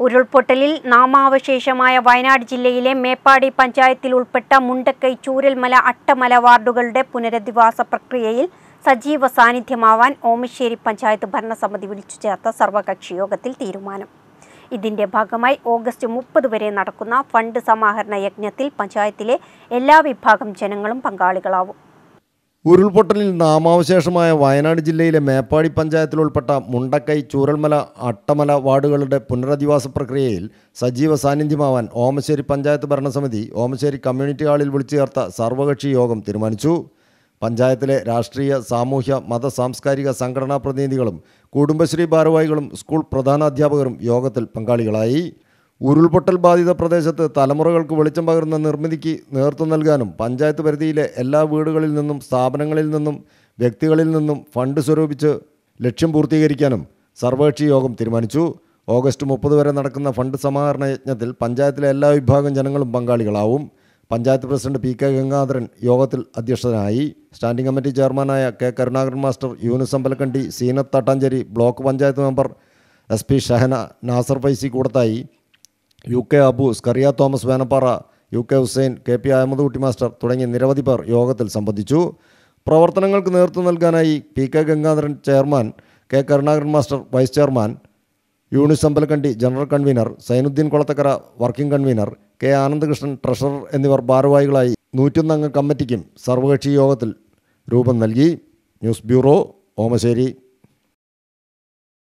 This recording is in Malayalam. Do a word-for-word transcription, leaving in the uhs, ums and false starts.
ഉരുൾപൊട്ടലിൽ നാമാവശേഷമായ വയനാട് ജില്ലയിലെ മേപ്പാടി പഞ്ചായത്തിൽ ഉൾപ്പെട്ട മുണ്ടക്കൈ ചൂരൽമല അട്ടമല വാർഡുകളുടെ പുനരധിവാസ പ്രക്രിയയിൽ സജീവ സാന്നിധ്യമാവാൻ ഓമശ്ശേരി പഞ്ചായത്ത് ഭരണസമിതി വിളിച്ചു ചേർത്ത സർവകക്ഷി യോഗത്തിൽ തീരുമാനം. ഇതിന്റെ ഭാഗമായി ഓഗസ്റ്റ് മുപ്പത് വരെ നടക്കുന്ന ഫണ്ട് സമാഹരണ യജ്ഞത്തിൽ പഞ്ചായത്തിലെ എല്ലാ വിഭാഗം ജനങ്ങളും പങ്കാളികളാവും. ഉരുൾപൊട്ടലിൽ നാമാവശേഷമായ വയനാട് ജില്ലയിലെ മേപ്പാടി പഞ്ചായത്തിൽ ഉൾപ്പെട്ട മുണ്ടക്കൈ ചൂരൽമല അട്ടമല വാർഡുകളുടെ പുനരധിവാസ പ്രക്രിയയിൽ സജീവ സാന്നിധ്യമാവാൻ ഓമശ്ശേരി പഞ്ചായത്ത് ഭരണസമിതി ഓമശ്ശേരി കമ്മ്യൂണിറ്റി ഹാളിൽ വിളിച്ചു ചേർത്ത സർവകക്ഷി യോഗം തീരുമാനിച്ചു. പഞ്ചായത്തിലെ രാഷ്ട്രീയ, സാമൂഹ്യ, മത, സാംസ്കാരിക സംഘടനാ പ്രതിനിധികളും കുടുംബശ്രീ ഭാരവാഹികളും സ്കൂൾ പ്രധാനാധ്യാപകരും യോഗത്തിൽ പങ്കാളികളായി. ഉരുൾപൊട്ടൽ ബാധിത പ്രദേശത്ത് തലമുറകൾക്ക് വെളിച്ചം പകർന്ന നിർമ്മിതിക്ക് നേതൃത്വം നൽകാനും പഞ്ചായത്ത് പരിധിയിലെ എല്ലാ വീടുകളിൽ നിന്നും സ്ഥാപനങ്ങളിൽ നിന്നും വ്യക്തികളിൽ നിന്നും ഫണ്ട് സ്വരൂപിച്ച് ലക്ഷ്യം പൂർത്തീകരിക്കാനും സർവകക്ഷി യോഗം തീരുമാനിച്ചു. ഓഗസ്റ്റ് മുപ്പത് വരെ നടക്കുന്ന ഫണ്ട് സമാഹരണ യജ്ഞത്തിൽ പഞ്ചായത്തിലെ എല്ലാ വിഭാഗം ജനങ്ങളും പങ്കാളികളാവും. Panchayat president P K Gangadharan യോഗത്തിൽ അധ്യക്ഷനായി. സ്റ്റാൻഡിംഗ് കമ്മിറ്റി ചെയർമാനായ K Karunakaran master, Yunus Ambalakkandi, Seenath Thattancheri, block panchayat member S P Shahana, Nasar Faizi Koodathayi, U K Abu, Skaria Thomas Venappara, U K Hussain, K P Ahammed Kutty master തുടങ്ങിയ നിരവധി പേർ യോഗത്തിൽ സംബന്ധിച്ചു. പ്രവർത്തനങ്ങൾക്ക് നേതൃത്വം നൽകാനായി P K Gangadharan chairman, K Karunakaran master vice chairman, Yunus Ambalakkandi general convener, Zainuddin Kolathakkara working convener, K Anandakrishnan treasurer എന്നിവർ ഭാരവാഹികളായി നൂറ്റൊന്നംഗ കമ്മിറ്റിക്കും സർവകക്ഷി യോഗത്തിൽ രൂപം നൽകി. News bureau, Omassery.